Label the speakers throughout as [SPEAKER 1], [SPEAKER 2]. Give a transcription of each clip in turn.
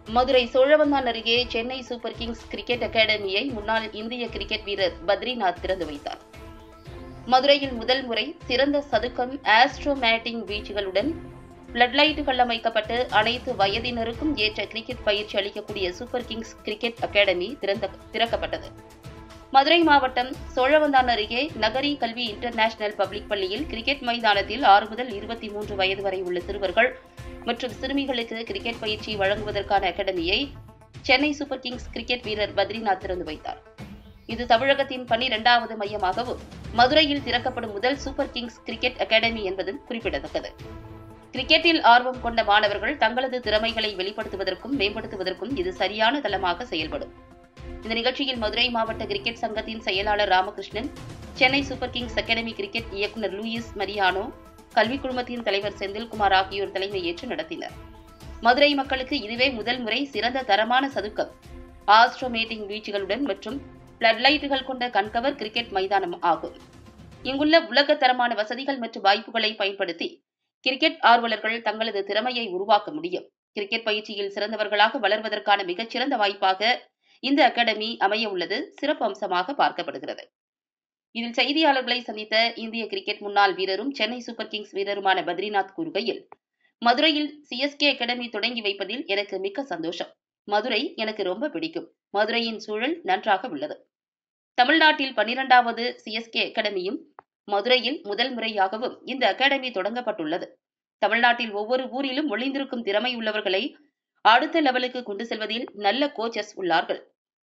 [SPEAKER 1] மதுரை சோழவந்தான் அருகே Chennai Super Kings cricket அகாடமியை முன்னாள் இந்திய கிரிக்கெட் வீரர் பத்ரிநாத் திறந்து வைத்தார். மதுரையில் முதல் முறை சிறந்த சதுக்கம், ஆஸ்ட்ரோமேட்டிங் வீச்சுகளுடன் பிளட்லைட்டுகள் அமைக்கப்பட்டு அனைத்து வயதினருக்கும் ஏற்ற கிரிக்கெட் பயிற்சி அளிக்கக்கூடிய சூப்பர் கிங்ஸ் கிரிக்கெட் அகாடமி திறக்கப்பட்டது. மதுரை மாவட்டம் சோழவந்தான் அருகே நகரி கல்வி இன்டர்நேஷனல் பப்ளிக் பள்ளியில் கிரிக்கெட் மைதானத்தில் 6 முதல் 23 வயது வரை உள்ள சிறுவர்கள் மற்றும் சிறுமிகளுக்கு கிரிக்கெட் பயிற்சி வழங்குவதற்கான அகாடமியை சென்னை சூப்பர் கிங்ஸ் கிரிக்கெட் வீரர் பத்ரிநாத் திறந்து வைத்தார். இது தமிழகத்தின் 12வது மையமாகவும் மதுரையில் திறக்கப்படும் முதல் சூப்பர் கிங்ஸ் கிரிக்கெட் அகாடமி என்பதும் குறிப்பிடத்தக்கது. கிரிக்கெட்டில் ஆர்வம் கொண்ட மாணவர்கள் தங்களது திறமைகளை வெளிப்படுத்துவதற்கும் மேம்படுத்துவதற்கும் இது சரியான தளமாக செயல்படும். இந்த நிகழ்ச்சியில் மதுரை மாவட்ட கிரிக்கெட் சங்கத்தின் செயலாளர் Ramakrishnan, Chennai Super Kings academy cricket இயக்குநர் லூயிஸ் மரியானோ, கல்விக் குழுமத்தின் தலைவர் செந்தில்குமார் ஆகியோர் தலைமை ஏற்று நடத்தினர். மதுரை மக்களுக்கு இதுவே முதல் முறை சிறந்த தரமான சதுக்கம், ஆஸ்ட்ரோமேட்டிங் வீச்சுகளுடன் மற்றும் பிளட்லைட்டுகள் கொண்ட கண்கவர் கிரிக்கெட் மைதானம் ஆகும். இங்குள்ள உலக தரமான வசதிகள் மற்றும் வாய்ப்புகளை பயன்படுத்தி கிரிக்கெட் ஆர்வலர்கள் தங்களது திறமையை உருவாக்க முடியும். கிரிக்கெட் பயிற்சியில் சிறந்தவர்களாக வளர்வதற்கான மிகச்சிறந்த வாய்ப்பாக இந்த அகாடமி அமைய உள்ளது சிறப்பு அம்சமாக பார்க்கப்படுகிறது. இதில் செய்தியாளர்களை சந்தித்த இந்திய கிரிக்கெட் முன்னாள் வீரரும் சென்னை சூப்பர் கிங்ஸ் வீரருமான பத்ரிநாத் கூறுகையில், மதுரையில் சிஎஸ்கே அகாடமி தொடங்கி வைப்பதில் எனக்கு மிக்க சந்தோஷம். மதுரை எனக்கு ரொம்ப பிடிக்கும். மதுரையின் சூழல் நன்றாக உள்ளது. தமிழ்நாட்டில் 12வது சிஎஸ்கே அகாடமியும் மதுரையில் முதல் முறையாகவும் இந்த அகாடமி தொடங்கப்பட்டுள்ளது. தமிழ்நாட்டில் ஒவ்வொரு ஊரிலும் ஒளிந்திருக்கும் திறமை உள்ளவர்களை அடுத்த லெவலுக்கு கொண்டு செல்வதில் நல்ல கோச்சஸ் உள்ளார்கள்.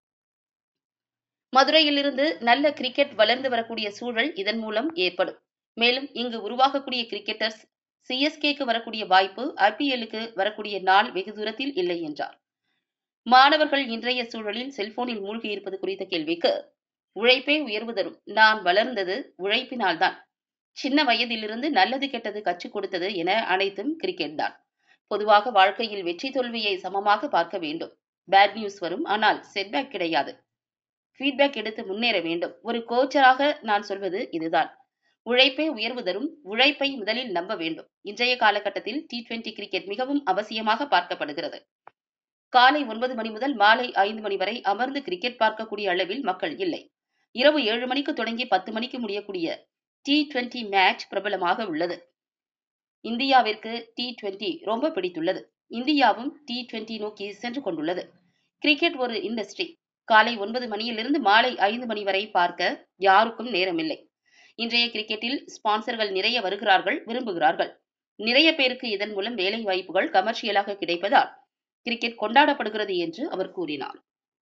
[SPEAKER 1] மதுரையிலிருந்து நல்ல கிரிக்கெட் வளர்ந்து வரக்கூடிய சூழல் இதன் மூலம் ஏற்படும். மேலும் இங்கு உருவாகக்கூடிய கிரிக்கெட்டர்ஸ் சிஎஸ்கேக்கு வரக்கூடிய வாய்ப்பு ஐபிஎல்லுக்கு வரக்கூடிய நாள் வெகு தூரத்தில் இல்லை என்றார். மாணவர்கள் இன்றைய சூழலில் செல்போனில் மூழ்கியிருப்பது குறித்த கேள்விக்கு, உழைப்பே உயர்வு தரும். நான் வளர்ந்தது உழைப்பினால்தான். சின்ன வயதிலிருந்து நல்லது கெட்டது கற்றுக் கொடுத்தது என அனைத்தும் கிரிக்கெட் தான். பொதுவாக வாழ்க்கையில் வெற்றி தோல்வியை சமமாக பார்க்க வேண்டும். பேட் நியூஸ் வரும், ஆனால் செட்பேக் கிடையாது. ஃபீட்பேக் எடுத்து முன்னேற வேண்டும். ஒரு கோச்சராக நான் சொல்வது இதுதான். உழைப்பே உயர்வு தரும். உழைப்பை முதலில் நம்ப வேண்டும். இன்றைய காலகட்டத்தில் T20 கிரிக்கெட் மிகவும் அவசியமாக பார்க்கப்படுகிறது. காலை 9 மணி முதல் மாலை 5 மணி வரை அமர்ந்து கிரிக்கெட் பார்க்கக்கூடிய அளவில் மக்கள் இல்லை. இரவு 7 மணிக்கு தொடங்கி 10 மணிக்கு முடியக்கூடிய T20 மேட்ச் பிரபலமாக உள்ளது. இந்தியாவிற்கு T20 ரொம்ப பிடித்துள்ளது. இந்தியாவும் T20 நோக்கி சென்று கொண்டுள்ளது. கிரிக்கெட் ஒரு இண்டஸ்ட்ரி. காலை 9 மணியிலிருந்து மாலை 5 மணி வரை பார்க்க யாருக்கும் நேரமில்லை. இன்றைய கிரிக்கெட்டில் ஸ்பான்சர்கள் நிறைய வருகிறார்கள், விரும்புகிறார்கள். நிறைய பேருக்கு இதன் மூலம் வேலை வாய்ப்புகள் கமர்ஷியலாக கிடைப்பதால் கிரிக்கெட் கொண்டாடப்படுகிறது என்று அவர் கூறினார்.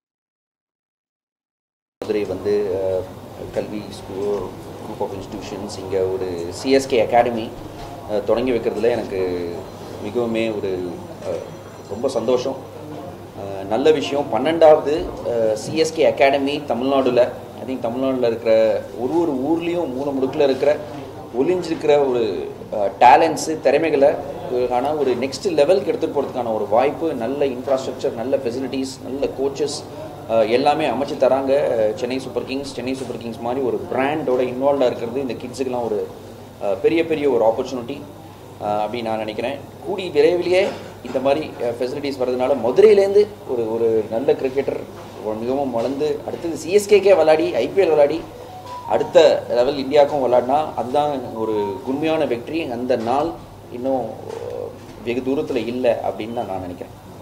[SPEAKER 2] மதுரை கல்வி குரூப் ஆஃப் இன்ஸ்டிடியூஷன்ஸ் இங்கே ஒரு சிஎஸ்கே அகாடமி தொடங்கி வைக்கிறதுல எனக்கு மிகவும் ரொம்ப சந்தோஷம். நல்ல விஷயம். 12வது சிஎஸ்கே அகாடமி தமிழ்நாடுல, ஐ திங்க் தமிழ்நாட்டில் இருக்கிற ஒரு ஊர்லேயும் மூணு முடுக்கில் இருக்கிற ஒளிஞ்சிருக்கிற ஒரு டேலண்ட்ஸு, திறமைகளை ஒரு நெக்ஸ்ட் லெவலுக்கு எடுத்துகிட்டு போகிறதுக்கான ஒரு வாய்ப்பு, நல்ல இன்ஃப்ராஸ்ட்ரக்சர், நல்ல ஃபெசிலிட்டிஸ், நல்ல கோச்சஸ் எல்லாமே அமைச்சு தராங்க. சென்னை சூப்பர் கிங்ஸ் மாதிரி ஒரு பிராண்டோட இன்வால்வ்டாக இருக்கிறது இந்த கிட்ஸுக்கெல்லாம் ஒரு பெரிய ஒரு ஆப்பர்ச்சுனிட்டி அப்படின்னு நான் நினைக்கிறேன். கூடி விரைவிலேயே இந்த மாதிரி ஃபெசிலிட்டிஸ் வர்றதுனால மதுரையிலேருந்து ஒரு நல்ல கிரிக்கெட்டர் மிகவும் வளர்ந்து அடுத்தது சிஎஸ்கேக்கே விளையாடி ஐபிஎல் விளையாடி அடுத்த லெவல் இந்தியாவுக்கும் விளையாடினா அதுதான் ஒரு உண்மையான வெற்றி. அந்த நாள் இன்னும் வெகு தூரத்தில் இல்லை அப்படின்னு தான் நான் நினைக்கிறேன்.